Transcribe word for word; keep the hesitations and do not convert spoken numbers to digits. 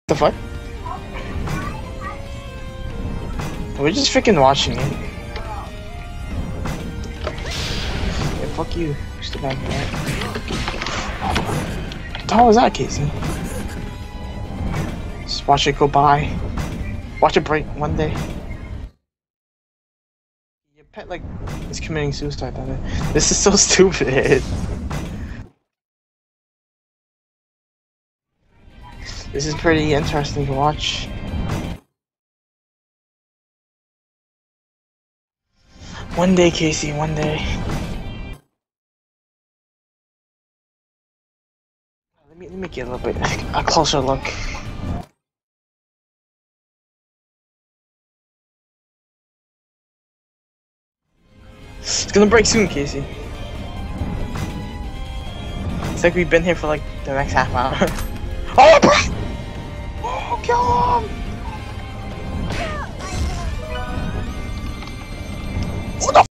The fuck? We're just freaking watching it. Yeah, fuck you, stupid bag rat. What the hell was that, Casey? Just watch it go by. Watch it break one day. Your pet, like, is committing suicide that day. This is so stupid. This is pretty interesting to watch. One day, Casey, one day. Let me let me get a little bit a closer look. It's gonna break soon, Casey. It's like we've been here for like the next half hour. Oh, bro! Oh, kill him! Who the